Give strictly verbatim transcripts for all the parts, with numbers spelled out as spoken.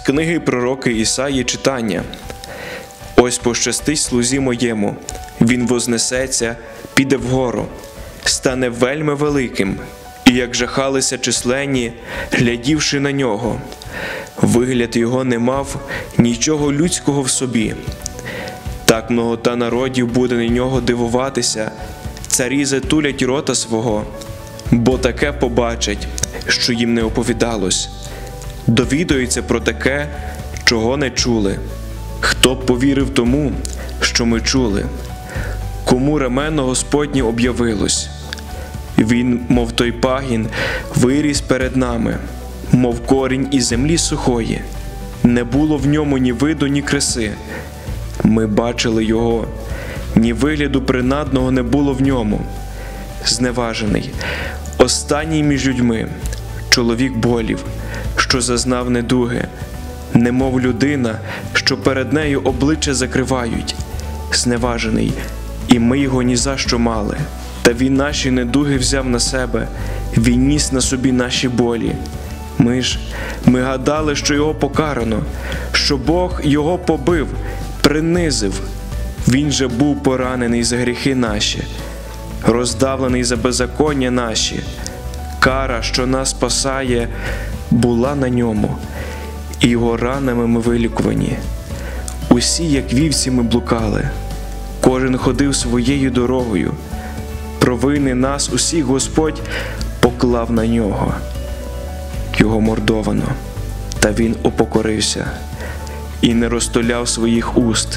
книги пророки Ісаї читання. «Ось пощастить слузі моєму, він вознесеться, піде вгору, стане вельми великим, і як жахалися численні, глядівши на нього. Вигляд його не мав нічого людського в собі. Так многота народів буде на нього дивуватися, царі затулять рота свого, бо таке побачать, що їм не оповідалось. Довідаються про таке, чого не чули. Хто б повірив тому, що ми чули? Кому ремено Господнє об'явилось? Він, мов той пагін, виріс перед нами, мов корінь із землі сухої. Не було в ньому ні виду, ні краси. Ми бачили його, ні вигляду принадного не було в ньому. Зневажений, останній між людьми, чоловік болів, що зазнав недуги, немов людина, що перед нею обличчя закривають. Зневажений, і ми його ні за що мали. Та він наші недуги взяв на себе, він ніс на собі наші болі. Ми ж, ми гадали, що його покарано, що Бог його побив, принизив. Він же був поранений за гріхи наші, роздавлений за беззаконня наші. Кара, що нас спасає, була на ньому, і його ранами ми вилікувані. Усі, як вівці, ми блукали, кожен ходив своєю дорогою. Провини нас усіх Господь поклав на нього. Його мордовано, та він упокорився і не розтуляв своїх уст.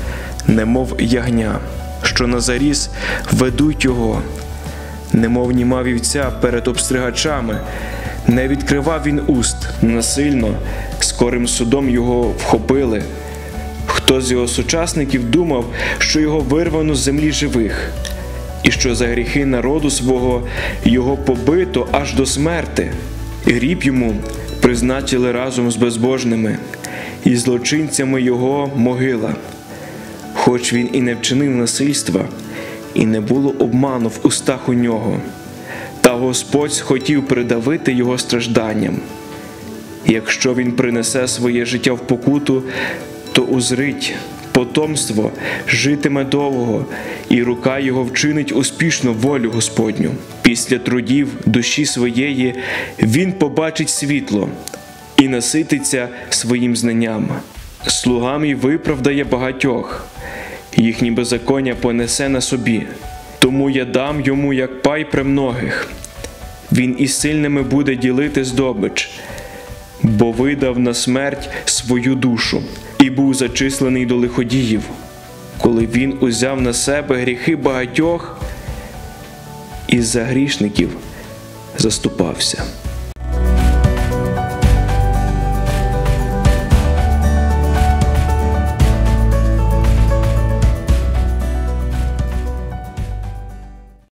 Немов ягня, що на заріз ведуть його, немов німа вівця перед обстригачами, не відкривав він уст, насильно, скорим судом його вхопили. Хто з його сучасників думав, що його вирвано з землі живих, і що за гріхи народу свого його побито аж до смерти. Гріб йому призначили разом з безбожними, і злочинцями його могила. Хоч він і не вчинив насильства, і не було обману в устах у нього, та Господь схотів придавити його стражданням. Якщо він принесе своє життя в покуту, то узрить, потомство житиме довго, і рука його вчинить успішно волю Господню. Після трудів душі своєї він побачить світло і насититься своїм знанням. Слуга мій виправдає багатьох, їхні беззаконня понесе на собі. Тому я дам йому як пай премногих. Він із сильними буде ділити здобич, бо видав на смерть свою душу і був зачислений до лиходіїв, коли він узяв на себе гріхи багатьох і за грішників заступався.